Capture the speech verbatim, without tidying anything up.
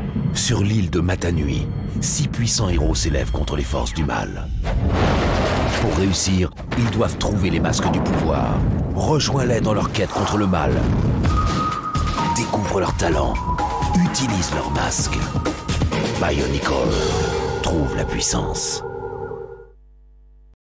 Sur l'île de Matanui, six puissants héros s'élèvent contre les forces du mal. Pour réussir, ils doivent trouver les masques du pouvoir. Rejoins-les dans leur quête contre le mal. Découvre leurs talents. Utilise leurs masques. Bionicle trouve la puissance.